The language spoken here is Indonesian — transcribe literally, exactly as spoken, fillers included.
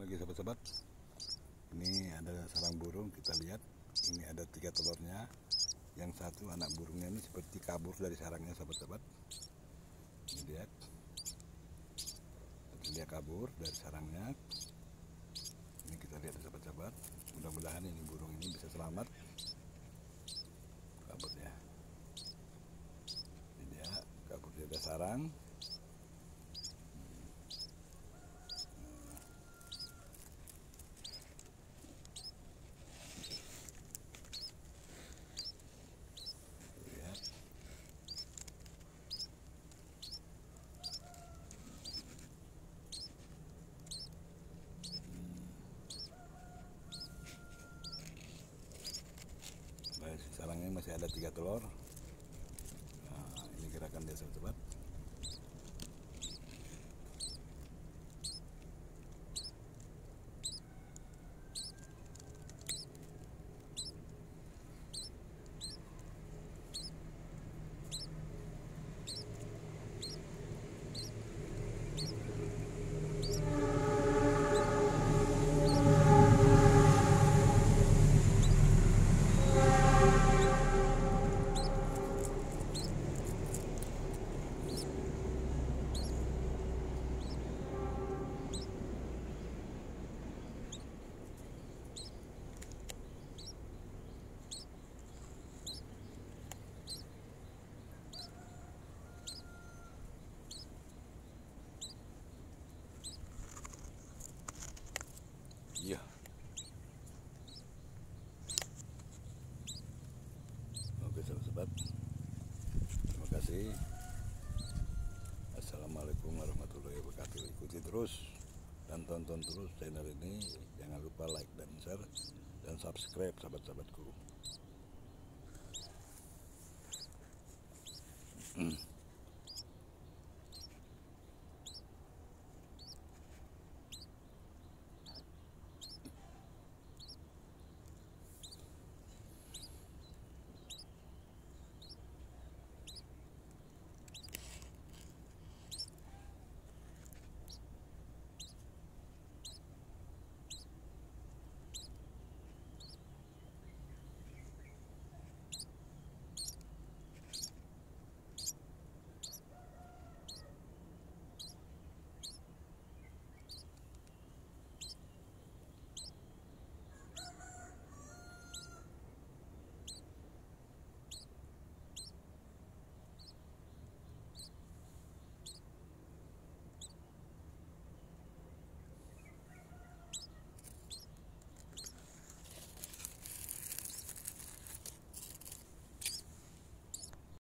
lagi sobat-sobat. Ini ada sarang burung, kita lihat. Ini ada tiga telurnya. Yang satu anak burungnya ini seperti kabur dari sarangnya sobat-sobat. Ini lihat. Dia kabur dari sarangnya. Ini kita lihat sobat-sobat. Mudah-mudahan ini burung ini bisa selamat. Kaburnya. Ini dia kabur dari sarang. Sarangnya masih ada tiga telur. Nah, ini gerakan dia sobat-sobat. Iya. Oke sobat-sobat. Terima kasih. Assalamualaikum warahmatullahi wabarakatuh. Ikuti terus dan tonton terus channel ini. Jangan lupa like dan share dan subscribe sahabat-sahabatku.